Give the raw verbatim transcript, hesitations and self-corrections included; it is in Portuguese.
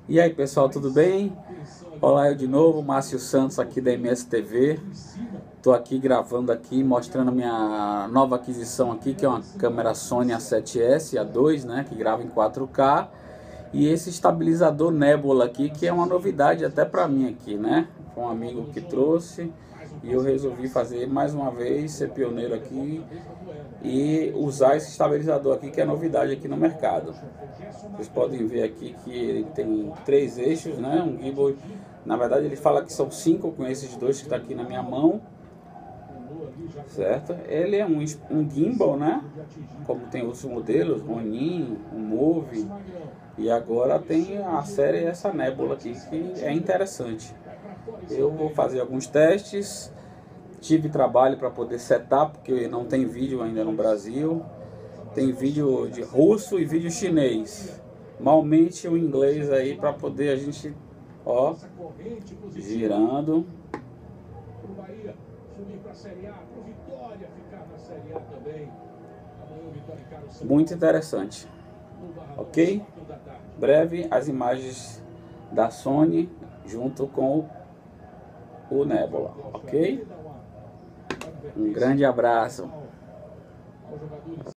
E aí pessoal, tudo bem? Olá, eu de novo, Márcio Santos aqui da M S T V. Tô aqui gravando aqui, mostrando a minha nova aquisição aqui, que é uma câmera Sony A sete S, A dois, né, que grava em quatro K. E esse estabilizador Nebula aqui, que é uma novidade até pra mim aqui, né? Foi um amigo que trouxe e eu resolvi fazer mais uma vez, ser pioneiro aqui e usar esse estabilizador aqui, que é novidade aqui no mercado. Vocês podem ver aqui que ele tem três eixos, né? Um gimbal, na verdade ele fala que são cinco com esses dois que está aqui na minha mão, certo? Ele é um, um gimbal, né? Como tem outros modelos, Ronin, o Move, e agora tem a série essa Nebula aqui, que é interessante. Eu vou fazer alguns testes, tive trabalho para poder setar, porque não tem vídeo ainda no Brasil. Tem vídeo de russo e vídeo chinês. Malmente o inglês aí para poder a gente, ó, girando. Muito interessante. Ok? Breve as imagens da Sony junto com o Nebula. Ok? Um grande abraço.